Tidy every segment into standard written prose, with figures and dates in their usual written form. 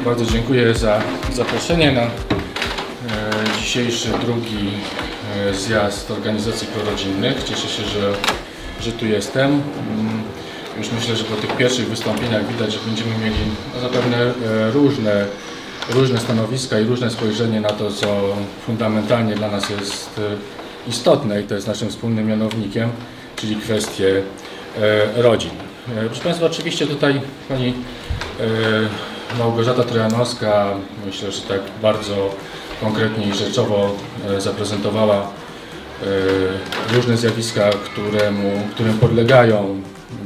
Bardzo dziękuję za zaproszenie na dzisiejszy drugi zjazd organizacji prorodzinnych. Cieszę się, że tu jestem. Już myślę, że po tych pierwszych wystąpieniach widać, że będziemy mieli zapewne różne stanowiska i różne spojrzenie na to, co fundamentalnie dla nas jest istotne i to jest naszym wspólnym mianownikiem, czyli kwestie rodzin. Proszę Państwa, oczywiście tutaj Pani Małgorzata Trojanowska, myślę, że tak bardzo konkretnie i rzeczowo zaprezentowała różne zjawiska, którym podlegają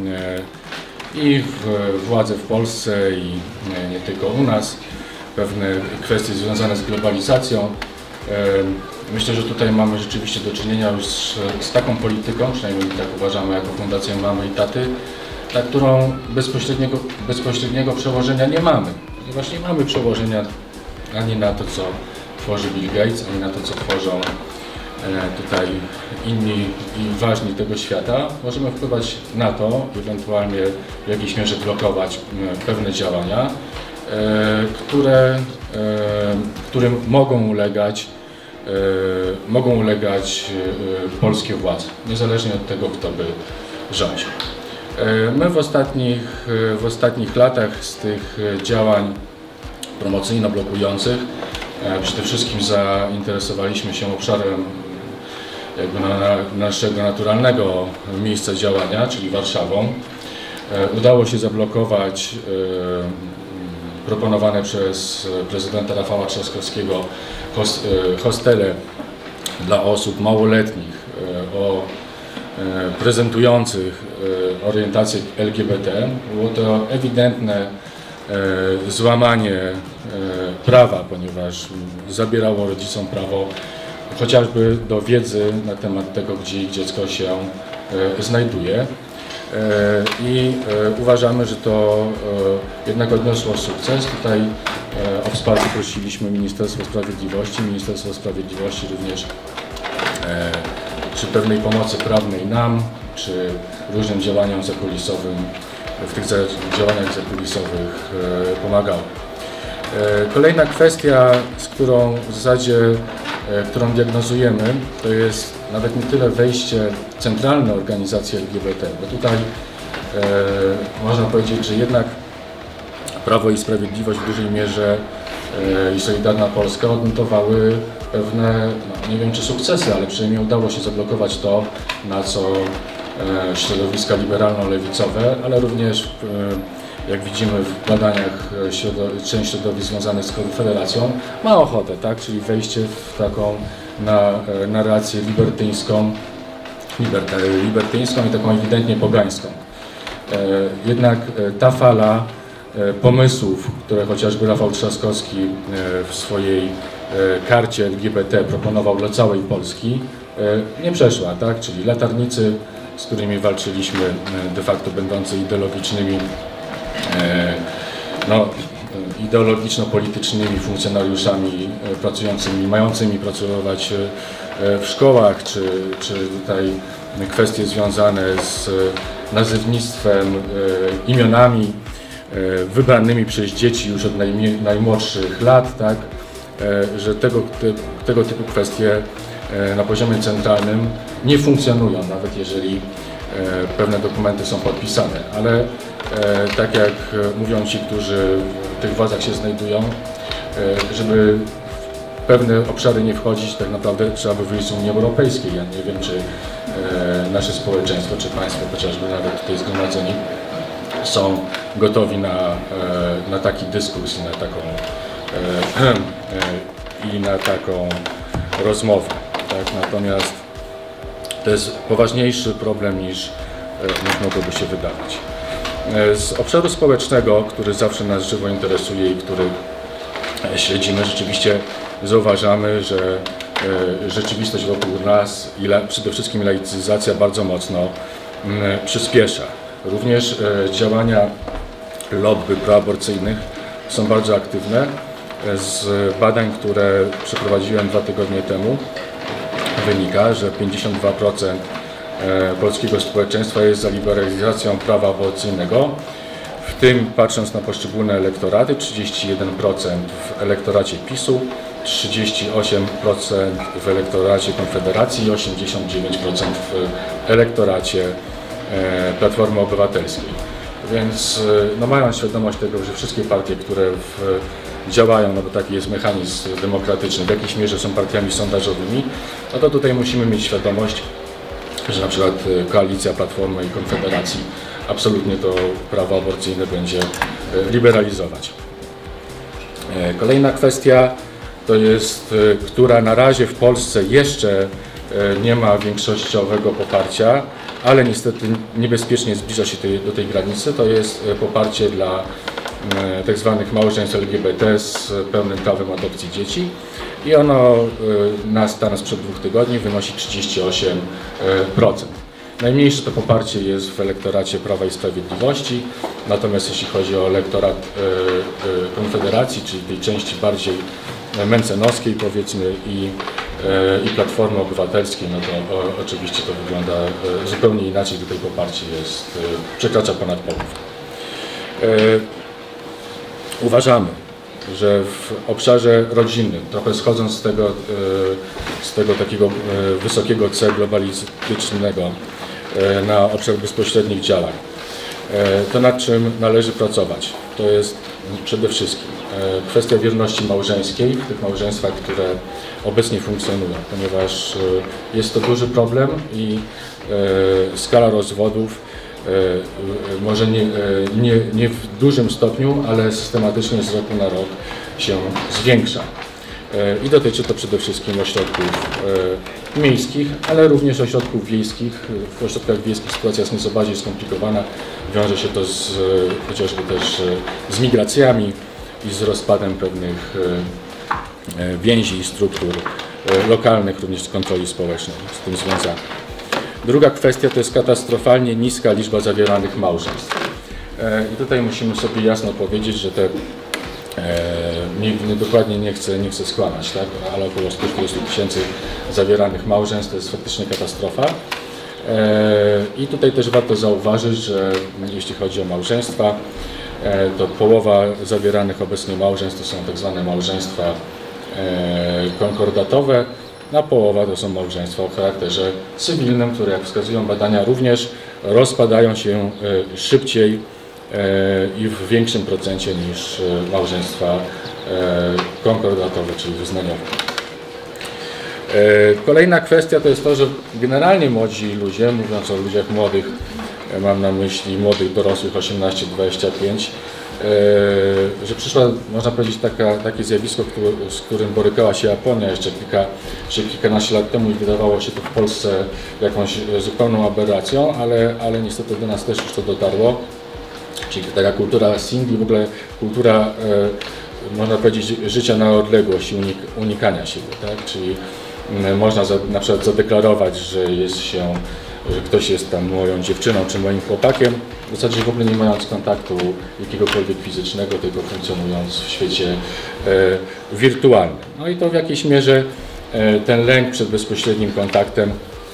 i władze w Polsce i nie tylko u nas, pewne kwestie związane z globalizacją. Myślę, że tutaj mamy rzeczywiście do czynienia już z taką polityką, przynajmniej tak uważamy jako Fundacja Mamy i Taty, na którą bezpośredniego przełożenia nie mamy. Ponieważ nie mamy przełożenia ani na to, co tworzy Bill Gates, ani na to, co tworzą tutaj inni i ważni tego świata. Możemy wpływać na to, ewentualnie w jakiejś mierze blokować pewne działania, którym mogą ulegać polskie władze, niezależnie od tego, kto by rządził. My w ostatnich latach z tych działań promocyjno-blokujących przede wszystkim zainteresowaliśmy się obszarem jakby naszego naturalnego miejsca działania, czyli Warszawą. Udało się zablokować proponowane przez prezydenta Rafała Trzaskowskiego hostele dla osób małoletnich prezentujących orientację LGBT. Było to ewidentne złamanie prawa, ponieważ zabierało rodzicom prawo chociażby do wiedzy na temat tego, gdzie ich dziecko się znajduje. I uważamy, że to jednak odniosło sukces. Tutaj o wsparcie prosiliśmy Ministerstwo Sprawiedliwości. Ministerstwo Sprawiedliwości również przy pewnej pomocy prawnej nam, czy różnym działaniom zakulisowym, w tych działaniach zakulisowych pomagało. Kolejna kwestia, którą diagnozujemy, to jest nawet nie tyle wejście centralne organizacji LGBT, bo tutaj można powiedzieć, że jednak Prawo i Sprawiedliwość w dużej mierze i Solidarna Polska odnotowały pewne, nie wiem czy sukcesy, ale przynajmniej udało się zablokować to, na co środowiska liberalno-lewicowe, ale również jak widzimy w badaniach część środowisk związanych z Konfederacją ma ochotę, tak? Czyli wejście w taką narrację libertyńską i taką ewidentnie pogańską. Jednak ta fala pomysłów, które chociażby Rafał Trzaskowski w swojej karcie LGBT proponował dla całej Polski, nie przeszła, tak? Czyli latarnicy, z którymi walczyliśmy, de facto będący ideologiczno-politycznymi funkcjonariuszami pracującymi, mającymi pracować w szkołach, czy tutaj kwestie związane z nazewnictwem, imionami wybranymi przez dzieci już od najmłodszych lat, tak, że tego typu kwestie na poziomie centralnym nie funkcjonują, nawet jeżeli pewne dokumenty są podpisane, ale tak jak mówią ci, którzy w tych władzach się znajdują, żeby w pewne obszary nie wchodzić, tak naprawdę trzeba by wyjść z Unii Europejskiej. Ja nie wiem, czy nasze społeczeństwo, czy państwo, chociażby nawet tutaj zgromadzeni, są gotowi na taki dyskurs i na taką rozmowę. Tak? Natomiast to jest poważniejszy problem niż mogłoby się wydawać. Z obszaru społecznego, który zawsze nas żywo interesuje i który śledzimy, rzeczywiście zauważamy, że rzeczywistość wokół nas i przede wszystkim laicyzacja bardzo mocno przyspiesza. Również działania lobby proaborcyjnych są bardzo aktywne. Z badań, które przeprowadziłem 2 tygodnie temu, wynika, że 52% polskiego społeczeństwa jest za liberalizacją prawa aborcyjnego. W tym patrząc na poszczególne elektoraty, 31% w elektoracie PiS-u, 38% w elektoracie Konfederacji i 89% w elektoracie Platformy Obywatelskiej. Więc no, mając świadomość tego, że wszystkie partie, które działają, no bo taki jest mechanizm demokratyczny, w jakiejś mierze są partiami sondażowymi, no to tutaj musimy mieć świadomość, że na przykład koalicja Platformy i Konfederacji absolutnie to prawo aborcyjne będzie liberalizować. Kolejna kwestia to jest, która na razie w Polsce jeszcze nie ma większościowego poparcia, ale niestety niebezpiecznie zbliża się do tej granicy, to jest poparcie dla tak zwanych małżeństw LGBT z pełnym prawem adopcji dzieci i ono na stan sprzed 2 tygodni wynosi 38%. Najmniejsze to poparcie jest w elektoracie Prawa i Sprawiedliwości, natomiast jeśli chodzi o elektorat Konfederacji, czyli tej części bardziej mencenowskiej powiedzmy i Platformy Obywatelskiej, no to oczywiście to wygląda zupełnie inaczej, tutaj poparcie przekracza ponad połowę. Uważamy, że w obszarze rodzinnym, trochę schodząc z tego takiego wysokiego C globalistycznego na obszar bezpośrednich działań, to nad czym należy pracować, to jest przede wszystkim kwestia wierności małżeńskiej w tych małżeństwach, które obecnie funkcjonują, ponieważ jest to duży problem i skala rozwodów może nie w dużym stopniu, ale systematycznie z roku na rok się zwiększa. I dotyczy to przede wszystkim ośrodków miejskich, ale również ośrodków wiejskich. W ośrodkach wiejskich sytuacja jest nieco bardziej skomplikowana. Wiąże się to chociażby też z migracjami i z rozpadem pewnych więzi i struktur lokalnych, również z kontroli społecznej z tym związanych. Druga kwestia to jest katastrofalnie niska liczba zawieranych małżeństw. I tutaj musimy sobie jasno powiedzieć, że te dokładnie nie chcę skłamać, tak? Ale około 140 000 zawieranych małżeństw to jest faktycznie katastrofa. I tutaj też warto zauważyć, że jeśli chodzi o małżeństwa, to połowa zawieranych obecnie małżeństw to są tak zwane małżeństwa konkordatowe, a połowa to są małżeństwa o charakterze cywilnym, które, jak wskazują badania, również rozpadają się szybciej i w większym procencie niż małżeństwa konkordatowe, czyli wyznaniowe. Kolejna kwestia to jest to, że generalnie młodzi ludzie, mówiąc o ludziach młodych, mam na myśli młodych dorosłych 18-25, że przyszła, można powiedzieć, takie zjawisko, z którym borykała się Japonia jeszcze kilkanaście lat temu i wydawało się to w Polsce jakąś zupełną aberracją, ale niestety do nas też już to dotarło. Czyli taka kultura single, w ogóle kultura, można powiedzieć, życia na odległość i unikania siebie, tak? Czyli można na przykład zadeklarować, że ktoś jest tam moją dziewczyną czy moim chłopakiem, w zasadzie w ogóle nie mając kontaktu jakiegokolwiek fizycznego, tylko funkcjonując w świecie wirtualnym. No i to w jakiejś mierze ten lęk przed bezpośrednim kontaktem,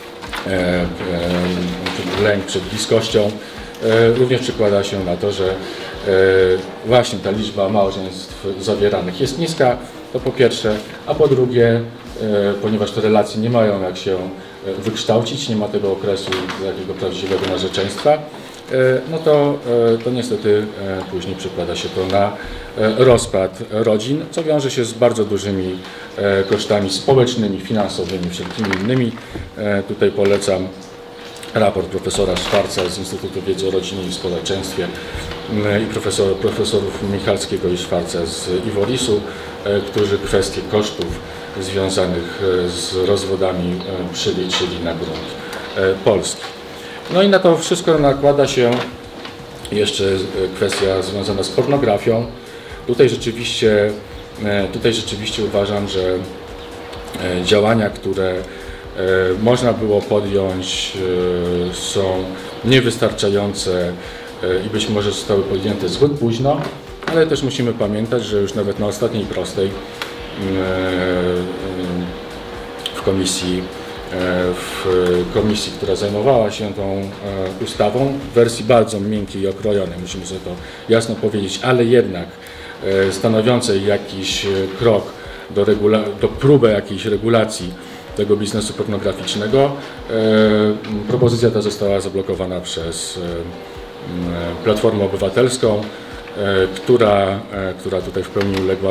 lęk przed bliskością również przekłada się na to, że właśnie ta liczba małżeństw zawieranych jest niska, to po pierwsze, a po drugie, ponieważ te relacje nie mają jak się wykształcić, nie ma tego okresu takiego prawdziwego narzeczeństwa, no to niestety później przekłada się to na rozpad rodzin, co wiąże się z bardzo dużymi kosztami społecznymi, finansowymi, wszelkimi innymi. Tutaj polecam raport profesora Szwarca z Instytutu Wiedzy o Rodzinie i Społeczeństwie i profesorów Michalskiego i Szwarca z IWORiS-u, którzy kwestie kosztów związanych z rozwodami przeliczyli na grunt polski. No i na to wszystko nakłada się jeszcze kwestia związana z pornografią. Tutaj rzeczywiście uważam, że działania, które można było podjąć, są niewystarczające i być może zostały podjęte zbyt późno, ale też musimy pamiętać, że już nawet na ostatniej prostej w Komisji w komisji, która zajmowała się tą ustawą, w wersji bardzo miękkiej i okrojonej, musimy sobie to jasno powiedzieć, ale jednak stanowiącej jakiś krok do próby jakiejś regulacji tego biznesu pornograficznego. Propozycja ta została zablokowana przez Platformę Obywatelską, która tutaj w pełni uległa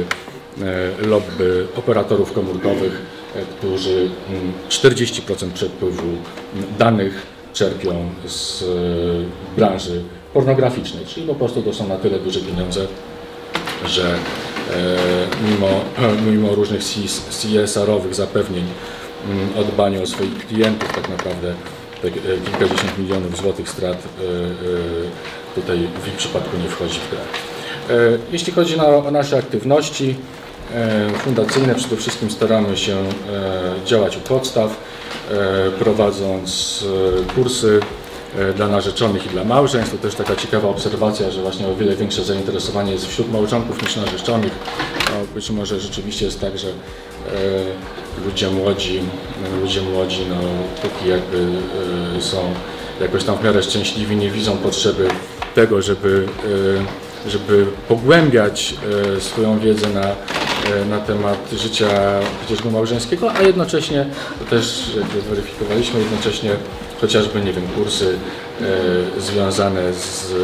lobby operatorów komórkowych, którzy 40% przepływu danych czerpią z branży pornograficznej, czyli po prostu to są na tyle duże pieniądze, że mimo różnych CSR-owych zapewnień o dbaniu o swoich klientów, tak naprawdę te kilkadziesiąt milionów złotych strat tutaj w ich przypadku nie wchodzi w grę. Jeśli chodzi o nasze aktywności fundacyjne, przede wszystkim staramy się działać u podstaw, prowadząc kursy dla narzeczonych i dla małżeństw. To też taka ciekawa obserwacja, że właśnie o wiele większe zainteresowanie jest wśród małżonków niż narzeczonych. No, być może rzeczywiście jest tak, że ludzie młodzi no, póki jakby są jakoś tam w miarę szczęśliwi, nie widzą potrzeby tego, żeby pogłębiać swoją wiedzę na temat życia chociażby małżeńskiego, a jednocześnie, to też jak zweryfikowaliśmy, jednocześnie chociażby, nie wiem, kursy związane z,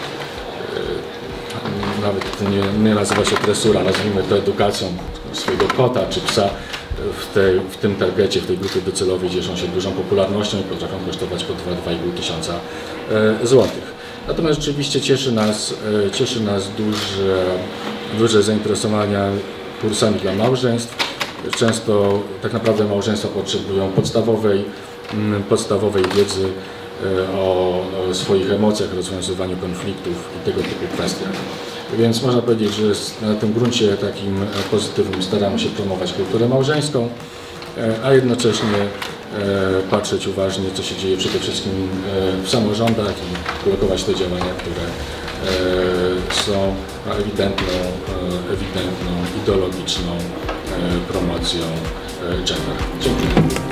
nawet nie nazywa się tresura, nazwijmy to edukacją swojego kota czy psa, w tym targecie, w tej grupie docelowej cieszą się dużą popularnością i potrafią kosztować po 2–2,5 tysiąca złotych. Natomiast rzeczywiście cieszy nas duże zainteresowanie kursami dla małżeństw. Często tak naprawdę małżeństwa potrzebują podstawowej wiedzy o swoich emocjach, rozwiązywaniu konfliktów i tego typu kwestiach. Więc można powiedzieć, że na tym gruncie takim pozytywnym staramy się promować kulturę małżeńską, a jednocześnie patrzeć uważnie, co się dzieje przede wszystkim w samorządach i blokować te działania, które są ewidentną ideologiczną promocją gender. Dziękuję.